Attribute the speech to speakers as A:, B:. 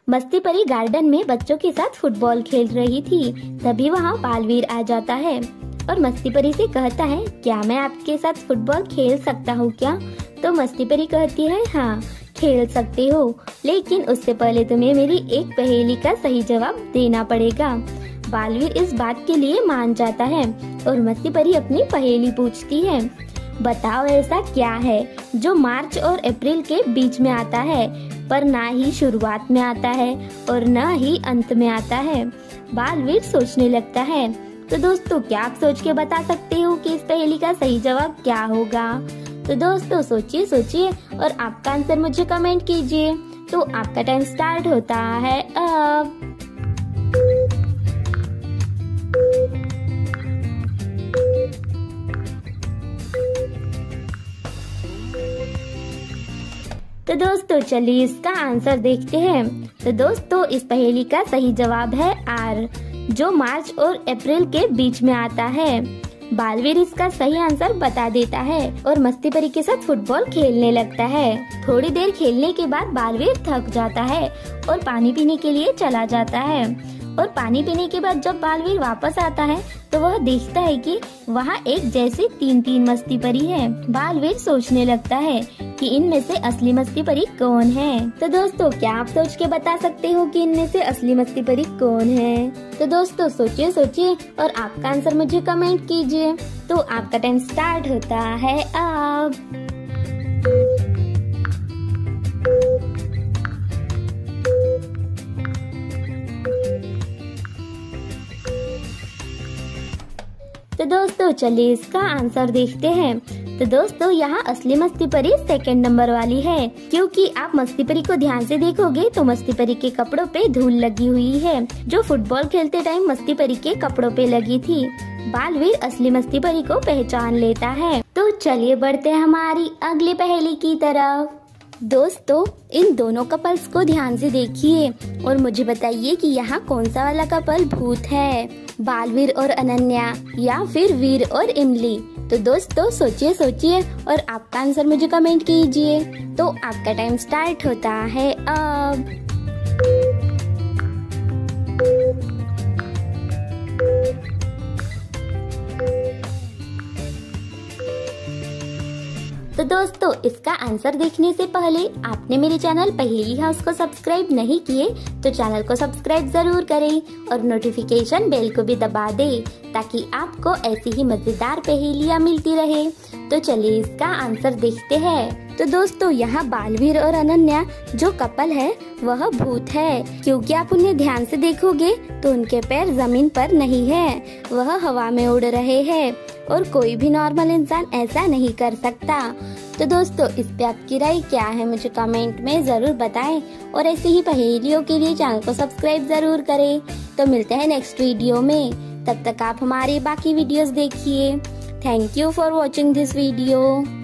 A: मस्ती परी गार्डन में बच्चों के साथ फुटबॉल खेल रही थी। तभी वहाँ बालवीर आ जाता है और मस्ती परी से कहता है, क्या मैं आपके साथ फुटबॉल खेल सकता हूँ क्या? तो मस्ती परी कहती है, हाँ खेल सकते हो, लेकिन उससे पहले तुम्हें मेरी एक पहेली का सही जवाब देना पड़ेगा। बालवीर इस बात के लिए मान जाता है और मस्ती परी अपनी पहेली पूछती है। बताओ ऐसा क्या है जो मार्च और अप्रैल के बीच में आता है, पर ना ही शुरुआत में आता है और ना ही अंत में आता है। बालवीर सोचने लगता है। तो दोस्तों, क्या आप सोच के बता सकते हो कि इस पहेली का सही जवाब क्या होगा? तो दोस्तों सोचिए सोचिए और आपका आंसर मुझे कमेंट कीजिए। तो आपका टाइम स्टार्ट होता है अब। तो दोस्तों चलिए इसका आंसर देखते हैं। तो दोस्तों इस पहेली का सही जवाब है आर, जो मार्च और अप्रैल के बीच में आता है। बालवीर इसका सही आंसर बता देता है और मस्ती परी के साथ फुटबॉल खेलने लगता है। थोड़ी देर खेलने के बाद बालवीर थक जाता है और पानी पीने के लिए चला जाता है। और पानी पीने के बाद जब बालवीर वापस आता है तो वह देखता है कि वहाँ एक जैसे तीन मस्ती परी है। बालवीर सोचने लगता है कि इनमें से असली मस्ती परी कौन है। तो दोस्तों, क्या आप सोच के बता सकते हो कि इनमें से असली मस्ती परी कौन है? तो दोस्तों सोचिए सोचिए और आपका आंसर मुझे कमेंट कीजिए। तो आपका टाइम स्टार्ट होता है अब। तो दोस्तों चलिए इसका आंसर देखते हैं। तो दोस्तों यहाँ असली मस्ती परी सेकंड नंबर वाली है, क्योंकि आप मस्ती परी को ध्यान से देखोगे तो मस्ती परी के कपड़ों पे धूल लगी हुई है, जो फुटबॉल खेलते टाइम मस्ती परी के कपड़ों पे लगी थी। बालवीर असली मस्ती परी को पहचान लेता है। तो चलिए बढ़ते हैं हमारी अगली पहेली की तरफ। दोस्तों इन दोनों कपल्स को ध्यान से देखिए और मुझे बताइए कि यहाँ कौन सा वाला कपल भूत है, बालवीर और अनन्या या फिर वीर और इमली? तो दोस्तों सोचिए सोचिए और आपका आंसर मुझे कमेंट कीजिए। तो आपका टाइम स्टार्ट होता है अब। तो दोस्तों इसका आंसर देखने से पहले आपने मेरे चैनल पहेली हाउस को सब्सक्राइब नहीं किए तो चैनल को सब्सक्राइब जरूर करें और नोटिफिकेशन बेल को भी दबा दें, ताकि आपको ऐसी ही मजेदार पहेलियाँ मिलती रहे। तो चलिए इसका आंसर देखते हैं। तो दोस्तों यहाँ बालवीर और अनन्या जो कपल है वह भूत है, क्योंकि आप उन्हें ध्यान से देखोगे तो उनके पैर जमीन पर नहीं है, वह हवा में उड़ रहे हैं और कोई भी नॉर्मल इंसान ऐसा नहीं कर सकता। तो दोस्तों इस पे आपकी राय क्या है मुझे कमेंट में जरूर बताएं और ऐसी ही पहेलियों के लिए चैनल को सब्सक्राइब जरूर करें। तो मिलते हैं नेक्स्ट वीडियो में, तब तक आप हमारी बाकी वीडियोस देखिए। Thank you for watching this video.